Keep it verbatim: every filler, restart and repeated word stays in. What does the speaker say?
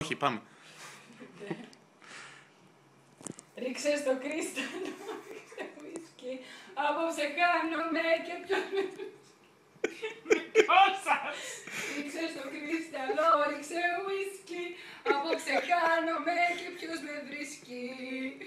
όχι, πάμε. Ρίξε στο κρίσταλο, ρίξε ουίσκι. Απόψε χάνομαι και ποιος με... Κόσας! Ρίξε στο κρίσταλο, ρίξε ουίσκι. Απόψε χάνομαι και ποιος με βρίσκει.